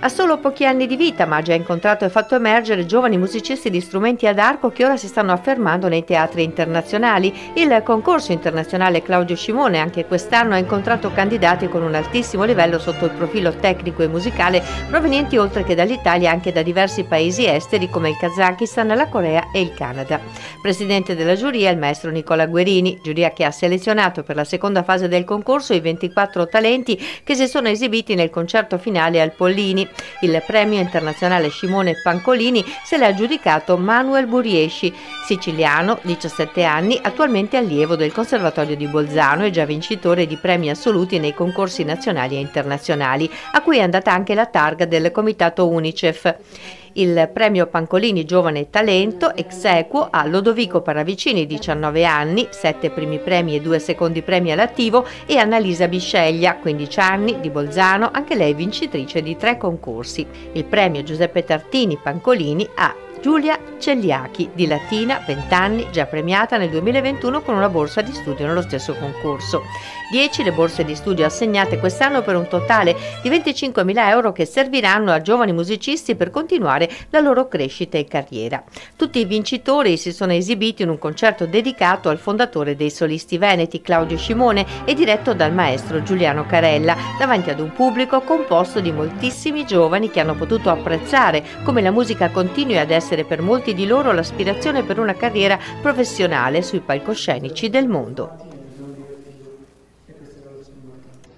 Ha solo pochi anni di vita, ma ha già incontrato e fatto emergere giovani musicisti di strumenti ad arco che ora si stanno affermando nei teatri internazionali. Il concorso internazionale Claudio Scimone anche quest'anno ha incontrato candidati con un altissimo livello sotto il profilo tecnico e musicale, provenienti oltre che dall'Italia anche da diversi paesi esteri come il Kazakistan, la Corea e il Canada. Presidente della giuria è il maestro Nicola Guerini, giuria che ha selezionato per la seconda fase del concorso i 24 talenti che si sono esibiti nel concerto finale al Pollini. Il premio internazionale Scimone Pancolini se l'ha aggiudicato Manuel Burieschi, siciliano, 17 anni, attualmente allievo del Conservatorio di Bolzano e già vincitore di premi assoluti nei concorsi nazionali e internazionali, a cui è andata anche la targa del comitato UNICEF. Il premio Pancolini Giovane Talento ex equo a Lodovico Paravicini, 19 anni, 7 primi premi e 2 secondi premi all'attivo, e Annalisa Bisceglia, 15 anni, di Bolzano, anche lei vincitrice di 3 concorsi. Il premio Giuseppe Tartini Pancolini a Giulia Celliachi di Latina, 20 anni, già premiata nel 2021 con una borsa di studio nello stesso concorso. 10 le borse di studio assegnate quest'anno per un totale di 25.000 euro che serviranno a giovani musicisti per continuare la loro crescita e carriera. Tutti i vincitori si sono esibiti in un concerto dedicato al fondatore dei Solisti Veneti, Claudio Scimone, e diretto dal maestro Giuliano Carella, davanti ad un pubblico composto di moltissimi giovani che hanno potuto apprezzare come la musica continui ad essere per molti di loro l'aspirazione per una carriera professionale sui palcoscenici del mondo.